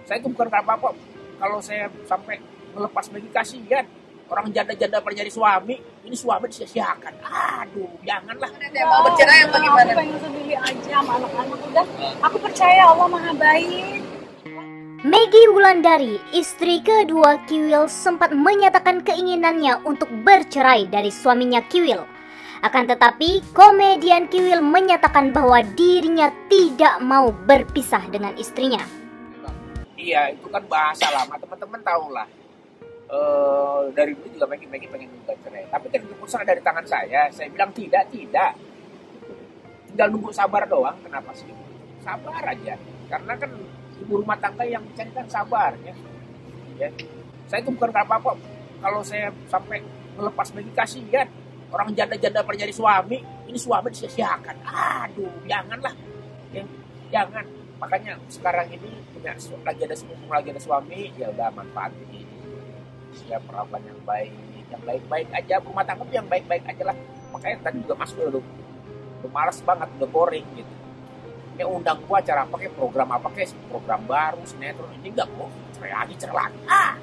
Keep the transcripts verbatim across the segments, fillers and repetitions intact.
Saya itu bukan apa-apa kalau saya sampai melepas bagi kasihan. Orang janda-janda pada jadi suami, ini suami disia-siakan. Aduh, janganlah. Dia mau bercerai atau gimana? Aku pengen sendiri aja sama anak-anak udah. Aku percaya Allah Maha Baik. Maggie Wulandari, istri kedua Kiwil, sempat menyatakan keinginannya untuk bercerai dari suaminya Kiwil. Akan tetapi, komedian Kiwil menyatakan bahwa dirinya tidak mau berpisah dengan istrinya. Iya, itu kan bahasa lama, teman-teman tahu lah. E, dari dulu juga Maggie-Maggie pengen bercerai. Tapi kan keputusan dari tangan saya, saya bilang tidak, tidak. Tinggal nunggu sabar doang, kenapa sih? Sabar aja, karena kan ibu rumah tangga yang mencari kan sabarnya. Ya. Saya itu bukan apa-apa kalau saya sampai melepas bagi kasihan. Orang janda-janda pada jadi suami, ini suami disia-siakan. Aduh, janganlah. Ya, jangan. Makanya sekarang ini punya lagi ada sepupu, lagi ada suami, ya udah manfaatin ini. Ya perlakuan yang baik, yang baik-baik aja, rumah tangga yang baik-baik aja lah. Makanya tadi juga masuk dulu, udah malas banget, udah boring gitu. Ya undang gua acara apa kayak program apa kayak program baru, sinetron, ini enggak mau cerai lagi, cerai lagi. Ah.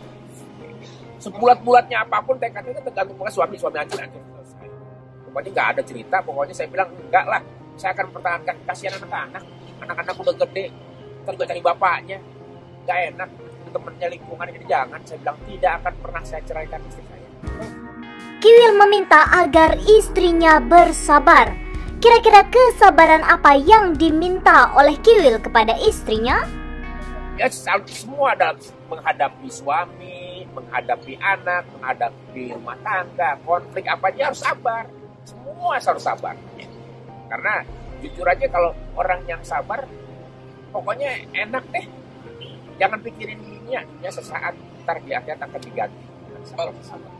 Sebulat-bulatnya apapun tekadnya kan tergantung sama suami, suami aja aja. Pokoknya nggak ada cerita, pokoknya saya bilang enggak lah, saya akan mempertahankan, kasihan anak-anak, anak-anak udah gede, ntar juga cari bapaknya, nggak enak, temennya lingkungan, jadi jangan, saya bilang tidak akan pernah saya ceraikan istri saya. Kiwil meminta agar istrinya bersabar. Kira-kira kesabaran apa yang diminta oleh Kiwil kepada istrinya? Ya semua dalam menghadapi suami, menghadapi anak, menghadapi rumah tangga, konflik apa aja harus sabar. Semua harus sabar. Karena jujur aja kalau orang yang sabar, pokoknya enak deh. Jangan pikirin dirinya, ya sesaat ntar di akhir akan diganti. Sabar, sabar.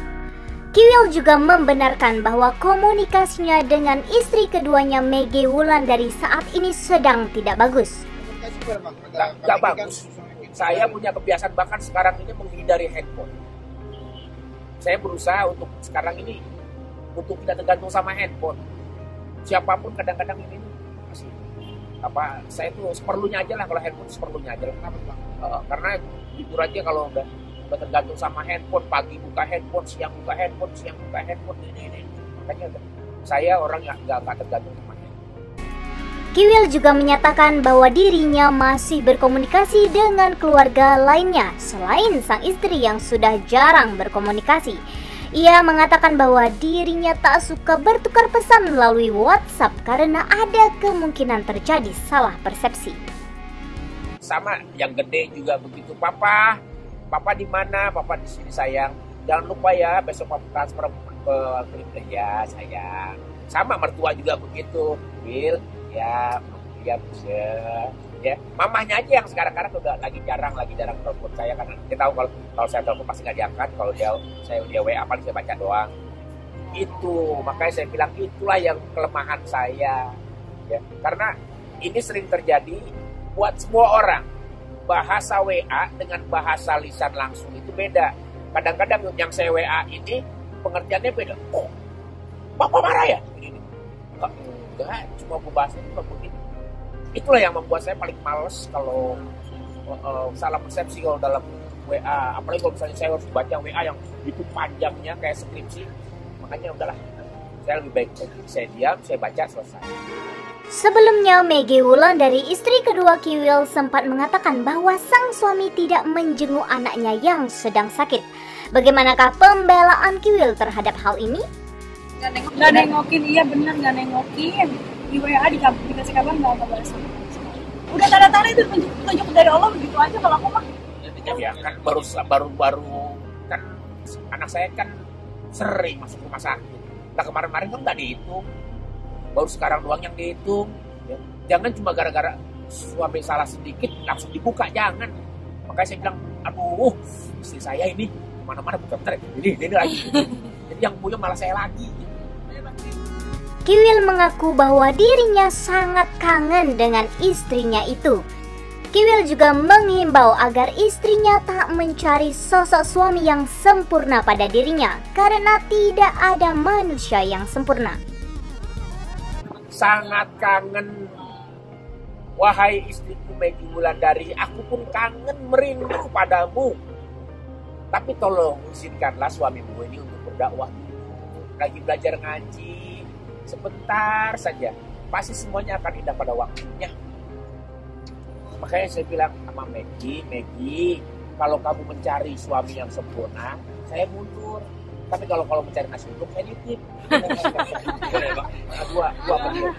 Kiwil juga membenarkan bahwa komunikasinya dengan istri keduanya Maggie Wulandari saat ini sedang tidak bagus. Nggak, nggak bagus. Saya punya kebiasaan bahkan sekarang ini menghindari handphone. Saya berusaha untuk sekarang ini untuk tidak tergantung sama handphone. Siapapun kadang-kadang ini masih apa? Saya tuh seperlunya aja lah, kalau handphone seperlunya aja. Kenapa Bang? Uh, karena jujur aja kalau udah, udah tergantung sama handphone, pagi buka handphone, siang buka handphone, siang buka handphone, ini ini. Makanya udah, saya orang yang nggak nggak tergantung sama handphone. Kiwil juga menyatakan bahwa dirinya masih berkomunikasi dengan keluarga lainnya selain sang istri yang sudah jarang berkomunikasi. Ia mengatakan bahwa dirinya tak suka bertukar pesan melalui WhatsApp karena ada kemungkinan terjadi salah persepsi. Sama yang gede juga begitu, papa, papa di mana? Papa di sini sayang. Jangan lupa ya besok papa transfer ke klinik ya sayang. Sama mertua juga begitu, Will. Ya, ya bisa. Ya, mamahnya aja yang sekarang-sekarang udah lagi jarang, lagi jarang telepon saya karena dia tahu kalau kalau saya telepon pasti nggak diangkat. Kalau dia saya dia W A paling saya baca doang. Itu makanya saya bilang itulah yang kelemahan saya. Ya, karena ini sering terjadi buat semua orang. Bahasa W A dengan bahasa lisan langsung itu beda. Kadang-kadang yang saya W A ini pengertiannya beda. Oh, Bapak marah ya? Ini, enggak, cuma pembahasan cuma begini. Itulah yang membuat saya paling males kalau uh, salah persepsi kalau dalam W A. Apalagi kalau misalnya saya harus baca W A yang itu panjangnya kayak skripsi. Makanya udahlah, saya lebih baik saya diam, saya baca, selesai. Sebelumnya, Maggie Wulandari, istri kedua Kiwil, sempat mengatakan bahwa sang suami tidak menjenguk anaknya yang sedang sakit. Bagaimanakah pembelaan Kiwil terhadap hal ini? Gak nengokin, gak nengokin iya bener gak nengokin. Di W A dikasih, dikasih kabar gak apa balas. Udah tanda-tanda itu tunjuk dari Allah begitu aja kalau aku mah. Ya kan baru baru baru kan anak saya kan sering masuk rumah sakit. Nah kemarin-kemarin kan nggak dihitung, baru sekarang doang yang dihitung. Ya. Jangan cuma gara-gara suami salah sedikit langsung dibuka, jangan. Makanya saya bilang, aduh istri saya ini kemana-mana buka-buka ini ini lagi. Jadi yang punya malah saya lagi. Kiwil mengaku bahwa dirinya sangat kangen dengan istrinya itu. Kiwil juga mengimbau agar istrinya tak mencari sosok suami yang sempurna pada dirinya karena tidak ada manusia yang sempurna. Sangat kangen. wahai istriku Maggie Wulandari, aku pun kangen merindu padamu. Tapi tolong izinkanlah suamimu ini untuk berdakwah. Lagi belajar ngaji, sebentar saja. Pasti semuanya akan indah pada waktunya. Makanya saya bilang sama Maggie, Maggie, kalau kamu mencari suami yang sempurna, saya mundur. Tapi kalau kalau mencari nasi uduk, saya nitip. dua, dua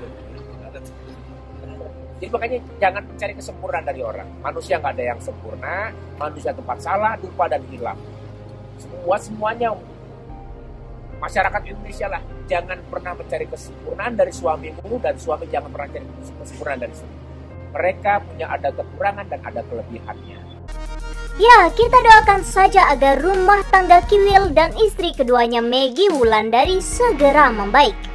Jadi makanya jangan mencari kesempurnaan dari orang. Manusia nggak ada yang sempurna, manusia tempat salah, lupa dan hilang. Semua semuanya masyarakat Indonesia lah, jangan pernah mencari kesempurnaan dari suamimu dan suami jangan pernah mencari kesempurnaan dari suami. Mereka punya ada kekurangan dan ada kelebihannya. Ya, kita doakan saja agar rumah tangga Kiwil dan istri keduanya Maggie Wulandari segera membaik.